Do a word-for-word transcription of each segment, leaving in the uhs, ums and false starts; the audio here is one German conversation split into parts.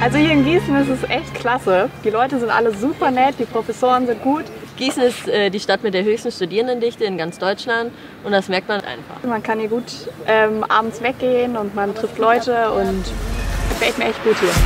Also hier in Gießen ist es echt klasse. Die Leute sind alle super nett, die Professoren sind gut. Gießen ist äh, die Stadt mit der höchsten Studierendendichte in ganz Deutschland und das merkt man einfach. Man kann hier gut ähm, abends weggehen und man trifft Leute und gefällt mir echt gut hier.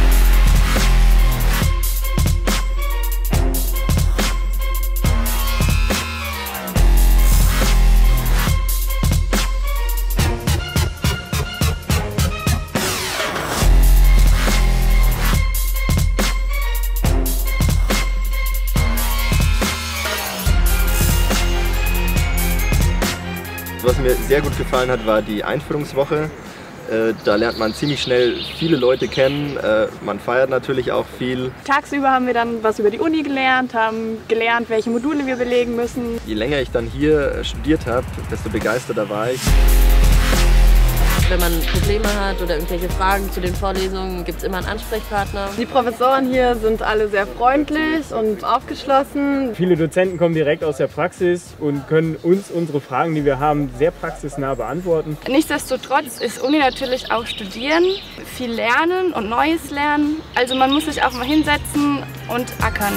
Was mir sehr gut gefallen hat, war die Einführungswoche. Da lernt man ziemlich schnell viele Leute kennen. Man feiert natürlich auch viel. Tagsüber haben wir dann was über die Uni gelernt, haben gelernt, welche Module wir belegen müssen. Je länger ich dann hier studiert habe, desto begeisterter war ich. Wenn man Probleme hat oder irgendwelche Fragen zu den Vorlesungen, gibt es immer einen Ansprechpartner. Die Professoren hier sind alle sehr freundlich und aufgeschlossen. Viele Dozenten kommen direkt aus der Praxis und können uns unsere Fragen, die wir haben, sehr praxisnah beantworten. Nichtsdestotrotz ist Uni natürlich auch Studieren, viel lernen und Neues lernen. Also man muss sich auch mal hinsetzen und ackern.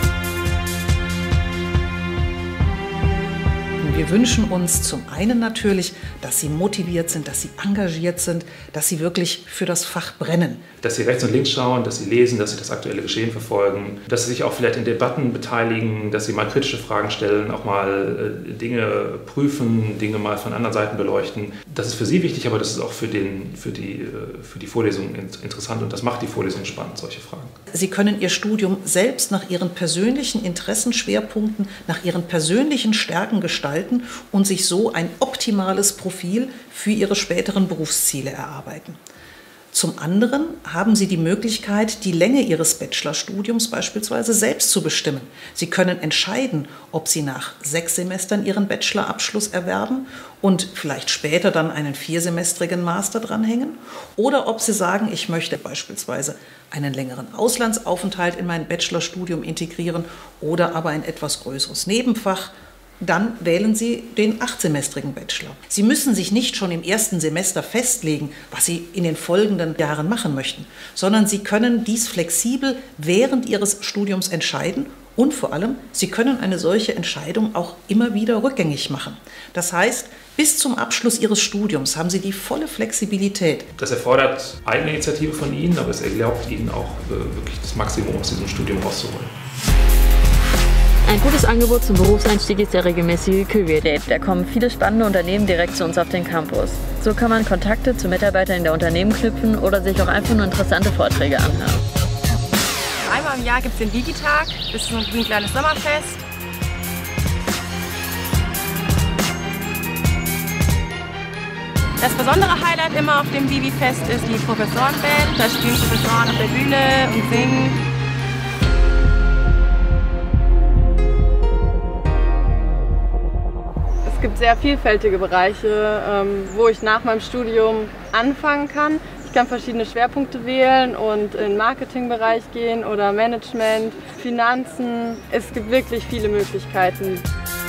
Wir wünschen uns zum einen natürlich, dass sie motiviert sind, dass sie engagiert sind, dass sie wirklich für das Fach brennen. Dass sie rechts und links schauen, dass sie lesen, dass sie das aktuelle Geschehen verfolgen, dass sie sich auch vielleicht in Debatten beteiligen, dass sie mal kritische Fragen stellen, auch mal äh, Dinge prüfen, Dinge mal von anderen Seiten beleuchten. Das ist für sie wichtig, aber das ist auch für, den, für, die, äh, für die Vorlesung interessant und das macht die Vorlesung spannend, solche Fragen. Sie können ihr Studium selbst nach ihren persönlichen Interessenschwerpunkten, nach ihren persönlichen Stärken gestalten und sich so ein optimales Profil für ihre späteren Berufsziele erarbeiten. Zum anderen haben Sie die Möglichkeit, die Länge Ihres Bachelorstudiums beispielsweise selbst zu bestimmen. Sie können entscheiden, ob Sie nach sechs Semestern Ihren Bachelorabschluss erwerben und vielleicht später dann einen viersemestrigen Master dranhängen oder ob Sie sagen, ich möchte beispielsweise einen längeren Auslandsaufenthalt in mein Bachelorstudium integrieren oder aber ein etwas größeres Nebenfach. Dann wählen Sie den achtsemestrigen Bachelor. Sie müssen sich nicht schon im ersten Semester festlegen, was Sie in den folgenden Jahren machen möchten, sondern Sie können dies flexibel während Ihres Studiums entscheiden und vor allem, Sie können eine solche Entscheidung auch immer wieder rückgängig machen. Das heißt, bis zum Abschluss Ihres Studiums haben Sie die volle Flexibilität. Das erfordert Eigeninitiative von Ihnen, aber es erlaubt Ihnen auch wirklich das Maximum aus diesem Studium rauszuholen. Ein gutes Angebot zum Berufseinstieg ist der regelmäßige Career Date. Da kommen viele spannende Unternehmen direkt zu uns auf den Campus. So kann man Kontakte zu Mitarbeitern in der Unternehmen knüpfen oder sich auch einfach nur interessante Vorträge anhören. Einmal im Jahr gibt es den Digitag, das ist ein kleines Sommerfest. Das besondere Highlight immer auf dem Vivi-Fest ist die Professorenband. Da stehen Professoren auf der Bühne und singen. Es gibt sehr vielfältige Bereiche, wo ich nach meinem Studium anfangen kann. Ich kann verschiedene Schwerpunkte wählen und in den Marketingbereich gehen oder Management, Finanzen. Es gibt wirklich viele Möglichkeiten.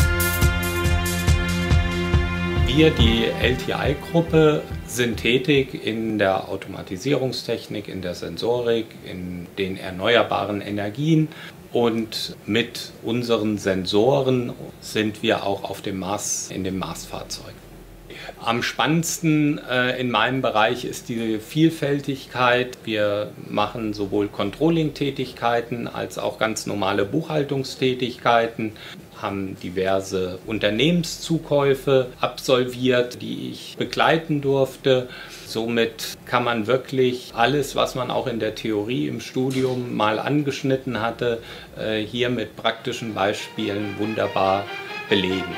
Wir, die L T I-Gruppe, sind tätig in der Automatisierungstechnik, in der Sensorik, in den erneuerbaren Energien. Und mit unseren Sensoren sind wir auch auf dem Mars, in dem Marsfahrzeug. Am spannendsten äh, in meinem Bereich ist die Vielfältigkeit. Wir machen sowohl Controlling-Tätigkeiten als auch ganz normale Buchhaltungstätigkeiten, haben diverse Unternehmenszukäufe absolviert, die ich begleiten durfte. Somit kann man wirklich alles, was man auch in der Theorie im Studium mal angeschnitten hatte, hier mit praktischen Beispielen wunderbar belegen.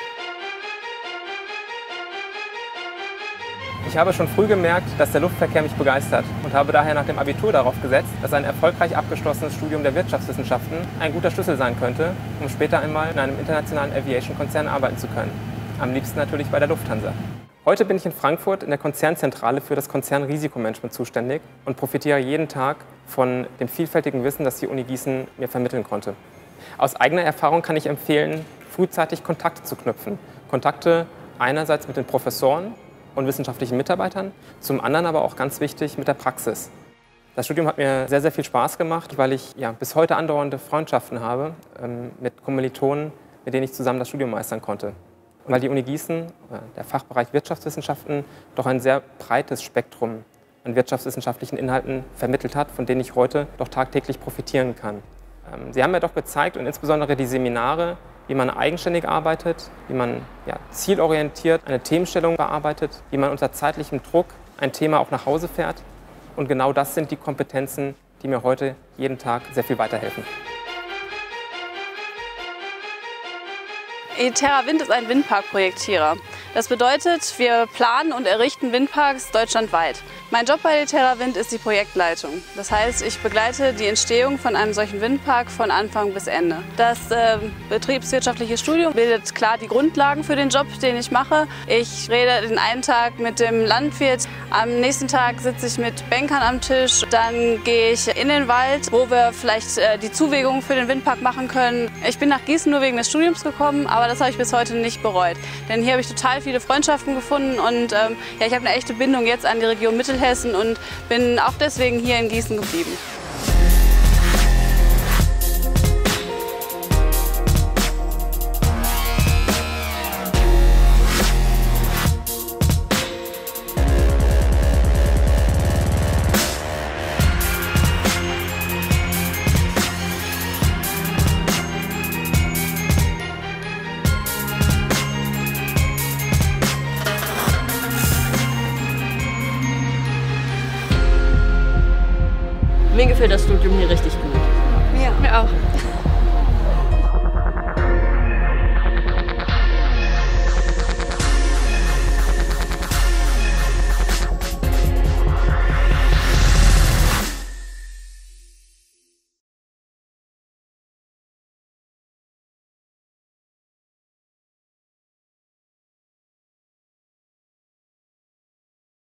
Ich habe schon früh gemerkt, dass der Luftverkehr mich begeistert und habe daher nach dem Abitur darauf gesetzt, dass ein erfolgreich abgeschlossenes Studium der Wirtschaftswissenschaften ein guter Schlüssel sein könnte, um später einmal in einem internationalen Aviation-Konzern arbeiten zu können. Am liebsten natürlich bei der Lufthansa. Heute bin ich in Frankfurt in der Konzernzentrale für das Konzernrisikomanagement zuständig und profitiere jeden Tag von dem vielfältigen Wissen, das die Uni Gießen mir vermitteln konnte. Aus eigener Erfahrung kann ich empfehlen, frühzeitig Kontakte zu knüpfen. Kontakte einerseits mit den Professoren und wissenschaftlichen Mitarbeitern, zum anderen aber auch ganz wichtig mit der Praxis. Das Studium hat mir sehr, sehr viel Spaß gemacht, weil ich ja, bis heute andauernde Freundschaften habe ähm, mit Kommilitonen, mit denen ich zusammen das Studium meistern konnte. Und weil die Uni Gießen, der Fachbereich Wirtschaftswissenschaften, doch ein sehr breites Spektrum an wirtschaftswissenschaftlichen Inhalten vermittelt hat, von denen ich heute doch tagtäglich profitieren kann. Ähm, Sie haben mir doch gezeigt, und insbesondere die Seminare, wie man eigenständig arbeitet, wie man ja, zielorientiert eine Themenstellung bearbeitet, wie man unter zeitlichem Druck ein Thema auch nach Hause fährt. Und genau das sind die Kompetenzen, die mir heute jeden Tag sehr viel weiterhelfen. ETerraWind ist ein Windparkprojektierer. Das bedeutet, wir planen und errichten Windparks deutschlandweit. Mein Job bei ETerraWind ist die Projektleitung. Das heißt, ich begleite die Entstehung von einem solchen Windpark von Anfang bis Ende. Das äh, betriebswirtschaftliche Studium bildet klar die Grundlagen für den Job, den ich mache. Ich rede den einen Tag mit dem Landwirt, am nächsten Tag sitze ich mit Bankern am Tisch. Dann gehe ich in den Wald, wo wir vielleicht äh, die Zuwägungen für den Windpark machen können. Ich bin nach Gießen nur wegen des Studiums gekommen, aber das habe ich bis heute nicht bereut. Denn hier habe ich total viele Freundschaften gefunden und ähm, ja, ich habe eine echte Bindung jetzt an die Region Mittelhessen und bin auch deswegen hier in Gießen geblieben. Mir gefällt das Studium hier richtig gut. Ja, mir auch.